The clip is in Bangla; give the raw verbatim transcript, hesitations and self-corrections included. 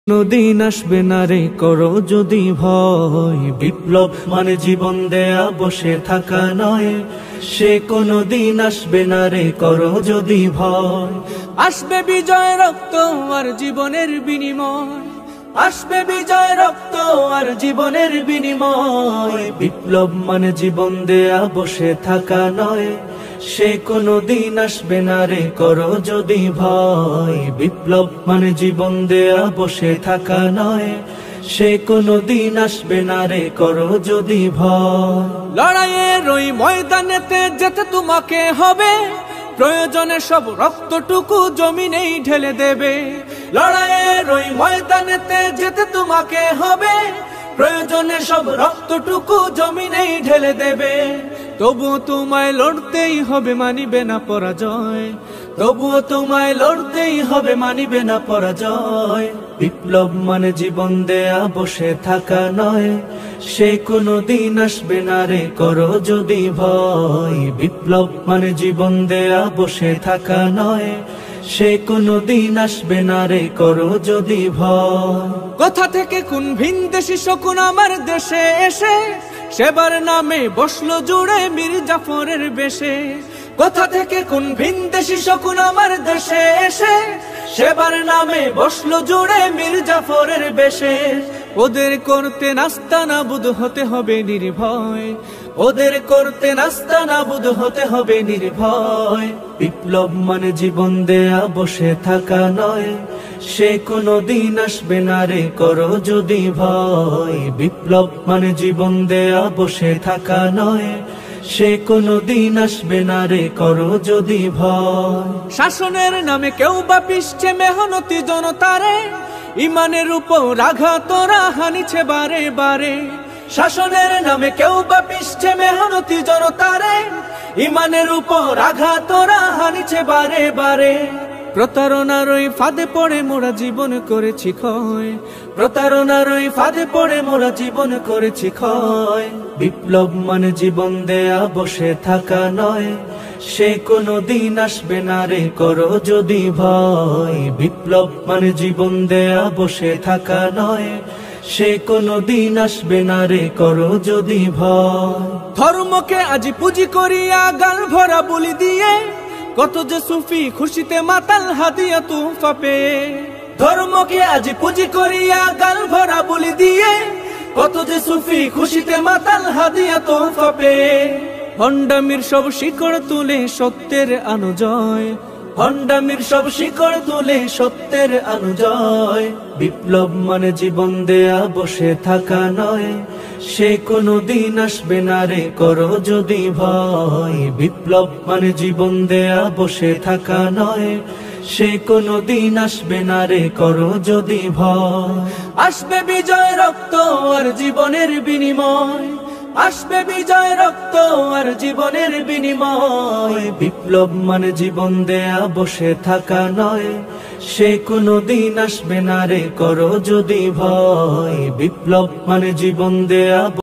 নদিন আসবে না রে করো যদি ভয়, বিপ্লব মানে জীবন দেয়া বসে থাকা নয়। সে কোনো দিন আসবে না রে করো যদি ভয়। আসবে বিজয় রক্ত আর জীবনের বিনিময়, আসবে বিজয় রক্ত আর জীবনের বিনিময়। বিপ্লব মানে জীবন দেয়া বসে থাকা নয়। সে কোনো দিন আসবে না রে করো যদি ভয়। বিপ্লব মানে জীবন দেয়া বসে থাকা নয়। সে কোনো দিন আসবে না রে করো যদি ভয়। লড়াইয়ের ওই ময়দানেতে যেতে তোমাকে হবে, প্রয়োজনে সব রক্তটুকু জমিনেই ঢেলে দেবে। লড়াইয়ের ওই ময়দানেতে যেতে তোমাকে হবে, প্রয়োজনে সব রক্তটুকু জমিনেই ঢেলে দেবে। তবুও তোমায় লড়তেই হবে, মানিবে না পরাজয়। তবুও তোমায় লড়তেই হবে, মানিবে না পরাজয়। বিপ্লব মানে জীবন দেয়া বসে থাকা নয়। সে কোনো দিন আসবে না রে করো যদি ভয়। বিপ্লব মানে জীবন দেয়া বসে থাকা নয়। সে কোনো দিন আসবে না রে করো যদি ভয়। কোথা থেকে কোন ভিনদেশী শকুন আমার দেশে এসে সেবার নামে বসলো জুড়ে মীর জাফরের বেশে। কোথা থেকে কোন ভিনদেশী শকুন আমার দেশে এসে সেবার নামে বসলো জুড়ে মীর জাফরের বেশে। ওদের করতে নাস্তা নাবুদ হতে হবে নির্ভয়, ওদের করতে নাস্তা নাবুদ হতে হবে নির্ভয়। বিপ্লব মানে জীবন দেয়া বসে থাকা নয়। সে কোনো দিন আসবে না রে করো যদি ভয়। বিপ্লব মানে জীবন দেয়া বসে থাকা নয়। সে কোনো দিন আসবে না রে করো যদি ভয়। শাসনের নামে কেউ বা পিষছে মেহনতি জনতারে, ইমানের উপর আঘাত তোরা হানিছে বারে বারে। শাসনের নামে কেউ বা পিষছে মেহনতি জনতারে, ইমানের উপর আঘাত তোরা হানিছে বারে বারে। প্রতারণার ওই ফাঁদে পড়ে মোরা জীবন করেছি ক্ষয়, প্রতারণার ওই ফাঁদে পড়ে মোরা জীবন করেছি ক্ষয়। বিপ্লব মানে জীবন দেয়া বসে থাকা নয়। সে কোনো দিন আসবে না রে করো যদি ভয়। বিপ্লব মানে জীবন দেয়া বসে থাকা নয়। সে কোনো দিন আসবে না রে করো যদি ভয়। ধর্মকে আজ পুঁজি করিয়া গাল ভরা বলি দিয়ে কত যে সুফি খুশিতে মাতাল হাদিয়া তুফা পেয়ে। ধর্মকে আজ পুঁজি করিয়া গাল ভরা বলি দিয়ে কত যে সুফি খুশিতে মাতাল হাদিয়া তুফা পেয়ে। ভণ্ডামির সব শিকড় তুলে সত্যের অনুজয়, ভণ্ডামির সব শিকড় তুলে সত্যের অনুজয়। বিপ্লব মানে জীবন দেয়া বসে থাকা নয়। সে কোনো দিন আসবে না রে করো যদি ভয়। বিপ্লব মানে জীবন দেয়া বসে থাকা নয়। সে কোনো দিন আসবে না রে করো যদি ভয়। আসবে বিজয় রক্ত আর জীবনের বিনিময়, আসবে বিজয় রক্ত আর জীবনের বিনিময়। বিপ্লব মানে জীবন দেয়া বসে থাকা নয়। সে কোনো দিন আসবে না রে করো যদি ভয়। বিপ্লব মানে জীবন দেয়া